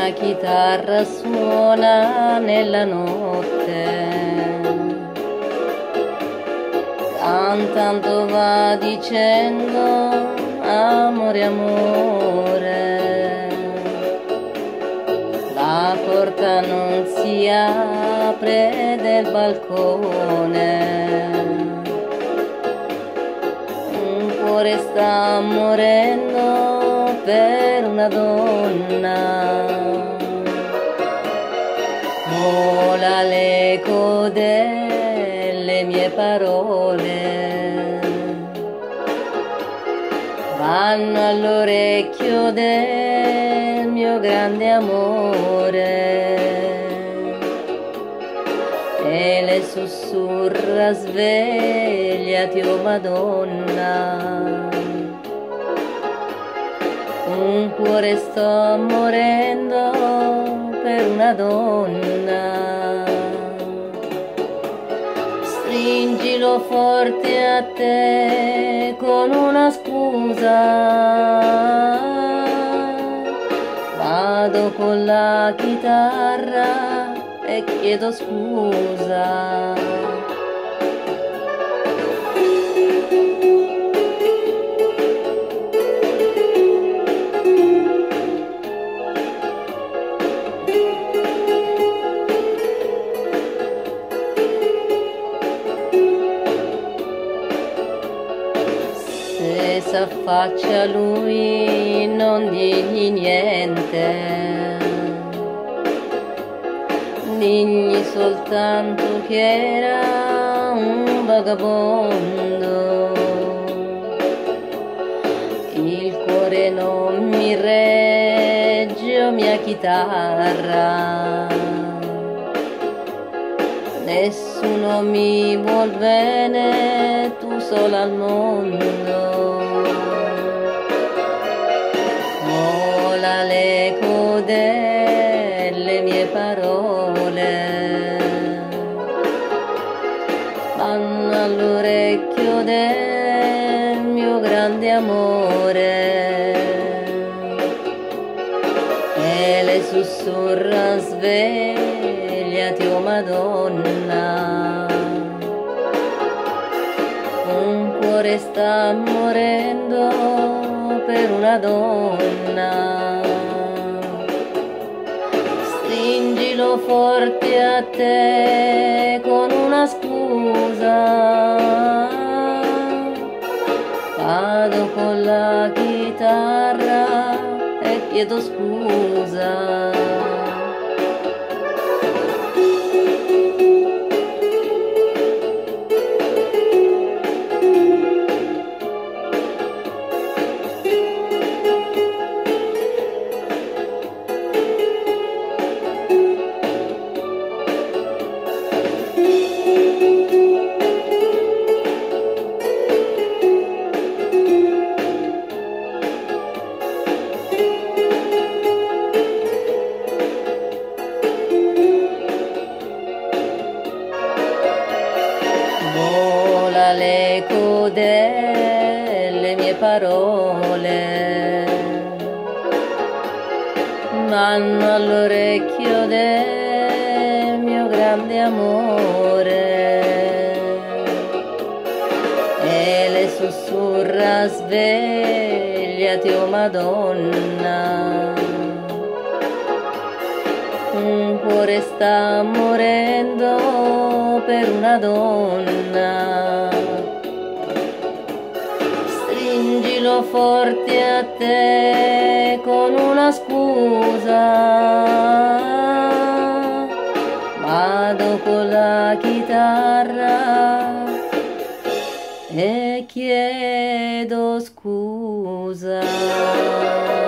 mia chitarra suona nella notte, cantando va dicendo amore, amore. La porta non si apre del balcone, un cuore sta morendo per una donna. Vola l'eco delle mie parole, vanno all'orecchio del mio grande amore, e le sussurra svegliati, oh Madonna. Un cuore sto morendo per una donna. Stringilo forte a te con una scusa, vado con la chitarra e chiedo scusa. Se s'affaccia lui non digli niente, digli soltanto che era un vagabondo. Il cuore non mi regge, oh mia chitarra, nessuno mi vuol bene, tu sola al mondo. Vola l'eco delle mie parole, vanno all'orecchio del mio grande amore, e le sussurra svegliati, oh Madonna. Un cuore sta morendo per una donna. Stringilo forte a te con una scusa, vado con la chitarra e chiedo scusa. Vola l'eco delle mie parole, vanno all'orecchio del mio grande amore, e le sussurra svegliati, oh Madonna. Un cuore sta morendo per una donna. Stringilo forte a te con una scusa, vado con la chitarra e chiedo scusa.